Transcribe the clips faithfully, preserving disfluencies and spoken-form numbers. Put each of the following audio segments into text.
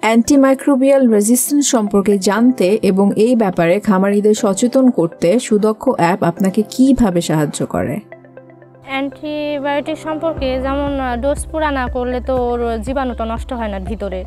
Antimicrobial resistance সম্পর্কে জানতে এবং এই ব্যাপারে খামারিদের সচেতন করতে সুদক্ষ অ্যাপ আপনাকে কিভাবে সাহায্য করে? অ্যান্টিবায়োটিক সম্পর্কে যেমন ডোজ পুরা না করলে তো ওর জীবাণুটা নষ্ট হয় না ভিতরে,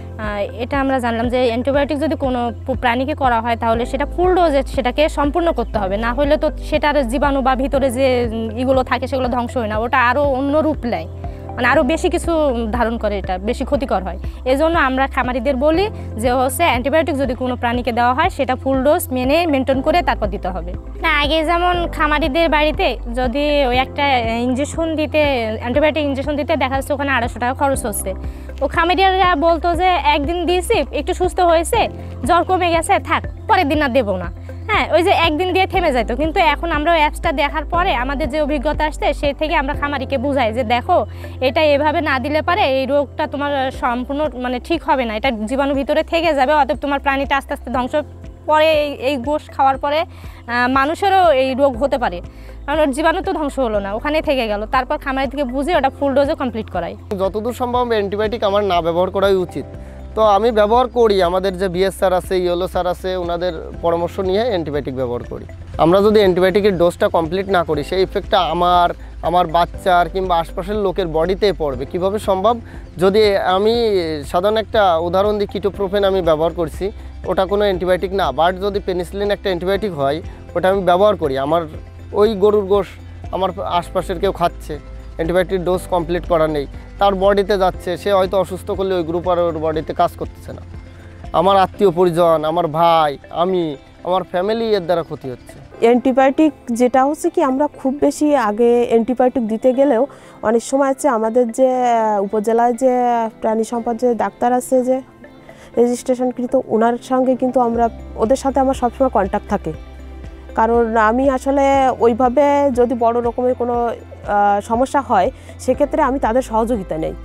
এটা আমরা জানলাম যে অ্যান্টিবায়োটিক যদি কোনো প্রাণীকে করা হয় তাহলে সেটা ফুল ডোজে সেটাকে সম্পূর্ণ করতে হবে, না হলে তো সেটার জীবাণু বা ভিতরে যে ইগুলো থাকে সেগুলো ধ্বংস হয় না, ওটা আরও অন্য রূপ নেয়, মানে আরও বেশি কিছু ধারণ করে, এটা বেশি ক্ষতিকর হয়। এই জন্য আমরা খামারিদের বলি যে হচ্ছে অ্যান্টিবায়োটিক যদি কোনো প্রাণীকে দেওয়া হয় সেটা ফুল ডোজ মেনে মেনটেন করে তারপর দিতে হবে। না আগে যেমন খামারিদের বাড়িতে যদি ওই একটা ইঞ্জেকশন দিতে অ্যান্টিবায়োটিক ইঞ্জেকশন দিতে দেখা যাচ্ছে ওখানে আড়াইশো টাকা খরচ হচ্ছে, ও খামারিরা বলতো যে একদিন দিয়েছি একটু সুস্থ হয়েছে জ্বর কমে গেছে থাক পরের দিন আর দেবো না, হ্যাঁ ওই যে একদিন দিয়ে থেমে যেত। কিন্তু এখন আমরা অ্যাপসটা দেখার পরে আমাদের যে অভিজ্ঞতা আসছে সেই থেকে আমরা খামারিকে বুঝাই যে দেখো এটা এভাবে না দিলে পারে এই রোগটা তোমার সম্পূর্ণ মানে ঠিক হবে না, এটা জীবাণু ভিতরে থেকে যাবে, অতএব তোমার প্রাণীটা আস্তে আস্তে ধ্বংস পরে এই গোশ খাওয়ার পরে মানুষেরও এই রোগ হতে পারে, কারণ ওর জীবাণু তো ধ্বংস হলো না ওখানে থেকে গেল। তারপর খামারি থেকে বুঝে ওটা ফুল ডোজে কমপ্লিট করাই। যতদূর সম্ভব অ্যান্টিবায়োটিক আমার না ব্যবহার করাই উচিত, তো আমি ব্যবহার করি, আমাদের যে বিএস স্যার আছে ইয়েলো স্যার আছে ওনাদের পরামর্শ নিয়ে অ্যান্টিবায়োটিক ব্যবহার করি। আমরা যদি অ্যান্টিবায়োটিকের ডোজটা কমপ্লিট না করি সেই ইফেক্টটা আমার আমার বাচ্চার কিংবা আশপাশের লোকের বডিতে পড়বে। কিভাবে সম্ভব? যদি আমি সাধারণ একটা উদাহরণ দিই, কিটোপ্রোফেন আমি ব্যবহার করছি, ওটা কোনো অ্যান্টিবায়োটিক না, বাট যদি পেনিসিলিন একটা অ্যান্টিবায়োটিক হয় ওটা আমি ব্যবহার করি, আমার ওই গরুর গোশ আমার আশপাশের কেউ খাচ্ছে, অ্যান্টিবায়োটিক ডোজ কমপ্লিট করা নেই, তার বডিতে যাচ্ছে, সে হয়তো অসুস্থ করলে ওই গ্রুপ আর ওর বডিতে কাজ করতেছে না, আমার আত্মীয় পরিজন, আমার ভাই, আমি, আমার ফ্যামিলি এর দ্বারা ক্ষতি হচ্ছে। অ্যান্টিবায়োটিক যেটা হচ্ছে কি আমরা খুব বেশি আগে অ্যান্টিবায়োটিক দিতে গেলেও অনেক সময় আছে আমাদের যে উপজেলায় যে প্রাণী সম্পদ যে ডাক্তার আছে যে রেজিস্ট্রেশনকৃত ওনার সঙ্গে কিন্তু আমরা ওদের সাথে আমার সবসময় কন্ট্যাক্ট থাকে, কারণ আমি আসলে ওইভাবে যদি বড় রকমের কোনো সমস্যা হয় সেক্ষেত্রে আমি তাদের সহযোগিতা নেই,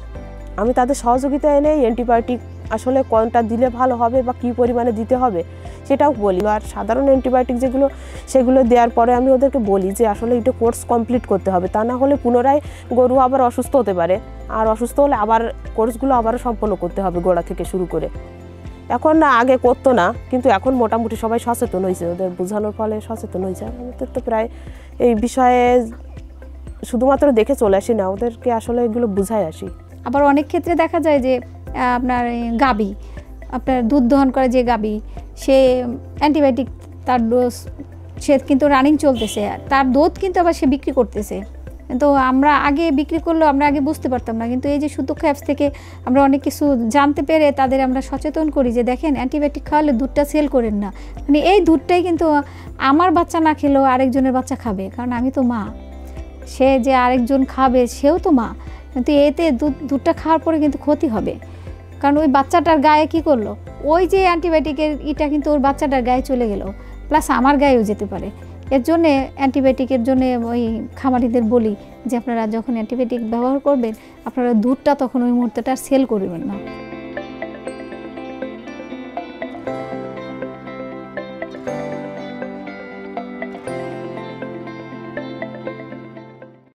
আমি তাদের সহযোগিতা এনে অ্যান্টিবায়োটিক আসলে কোনটা দিলে ভালো হবে বা কী পরিমাণে দিতে হবে সেটাও বলি। আর সাধারণ অ্যান্টিবায়োটিক যেগুলো সেগুলো দেওয়ার পরে আমি ওদেরকে বলি যে আসলে এটা কোর্স কমপ্লিট করতে হবে, তা না হলে পুনরায় গরু আবার অসুস্থ হতে পারে, আর অসুস্থ হলে আবার কোর্সগুলো আবারও সম্পন্ন করতে হবে গোড়া থেকে শুরু করে। এখন না আগে করতো না, কিন্তু এখন মোটামুটি সবাই সচেতন হয়েছে, ওদের বোঝানোর ফলে সচেতন হয়েছে। আমাদের তো প্রায় এই বিষয়ে শুধুমাত্র দেখে চলে আসি না, ওদেরকে আসলে এগুলো বুঝাই আসি। আবার অনেক ক্ষেত্রে দেখা যায় যে আপনার গাবি, আপনার দুধ দহন করে যে গাবি, সে অ্যান্টিবায়োটিক তার ডোজ সে কিন্তু রানিং চলতেছে, তার দুধ কিন্তু আবার সে বিক্রি করতেছে, কিন্তু আমরা আগে বিক্রি করলেও আমরা আগে বুঝতে পারতাম না, কিন্তু এই যে সুদক্ষ অ্যাপস থেকে আমরা অনেক কিছু জানতে পেরে তাদের আমরা সচেতন করি যে দেখেন অ্যান্টিবায়োটিক খাওয়ালে দুধটা সেল করেন না, মানে এই দুধটাই কিন্তু আমার বাচ্চা না খেলেও আরেকজনের বাচ্চা খাবে, কারণ আমি তো মা, সে যে আরেকজন খাবে সেও তো মা, কিন্তু এতে দুধ দুধটা খাওয়ার পরে কিন্তু ক্ষতি হবে, কারণ ওই বাচ্চাটার গায়ে কি করলো, ওই যে অ্যান্টিবায়োটিকের ইটা কিন্তু ওর বাচ্চাটার গায়ে চলে গেল, প্লাস আমার গায়েও যেতে পারে। এর জন্যে অ্যান্টিবায়োটিকের জন্যে ওই খামারিদের বলি যে আপনারা যখন অ্যান্টিবায়োটিক ব্যবহার করবেন আপনারা দুধটা তখন ওই মুহূর্তেটা সেল করবেন না।